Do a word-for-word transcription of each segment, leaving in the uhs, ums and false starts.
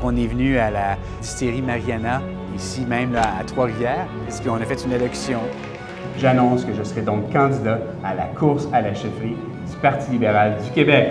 on est venu à la distillerie Mariana, ici même là, à Trois-Rivières, et puis on a fait une élection. J'annonce que je serai donc candidat à la course à la chefferie du Parti libéral du Québec.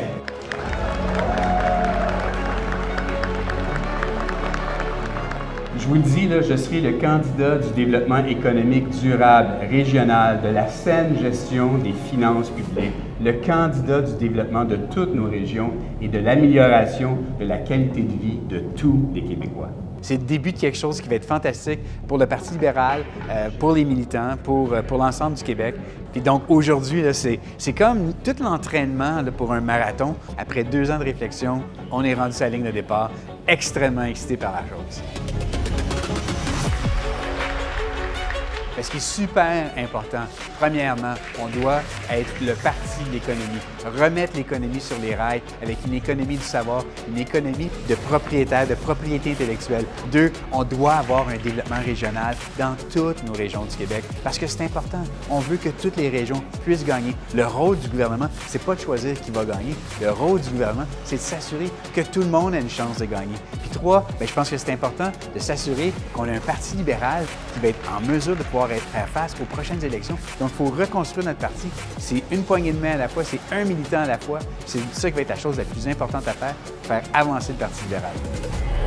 Je vous le dis, là, je serai le candidat du développement économique durable, régional, de la saine gestion des finances publiques, le candidat du développement de toutes nos régions et de l'amélioration de la qualité de vie de tous les Québécois. C'est le début de quelque chose qui va être fantastique pour le Parti libéral, euh, pour les militants, pour, euh, pour l'ensemble du Québec. Puis donc aujourd'hui, c'est comme tout l'entraînement pour un marathon. Après deux ans de réflexion, on est rendu sur la ligne de départ, extrêmement excité par la chose. Mais ce qui est super important, premièrement, on doit être le parti de l'économie, remettre l'économie sur les rails avec une économie du savoir, une économie de propriétaires, de propriété intellectuelle. Deux, on doit avoir un développement régional dans toutes nos régions du Québec parce que c'est important. On veut que toutes les régions puissent gagner. Le rôle du gouvernement, c'est pas de choisir qui va gagner. Le rôle du gouvernement, c'est de s'assurer que tout le monde a une chance de gagner. Puis trois, bien, je pense que c'est important de s'assurer qu'on a un parti libéral qui va être en mesure de pouvoir être, faire face aux prochaines élections. Donc, il faut reconstruire notre parti. C'est une poignée de main à la fois, c'est un militant à la fois. C'est ça qui va être la chose la plus importante à faire, faire avancer le Parti libéral.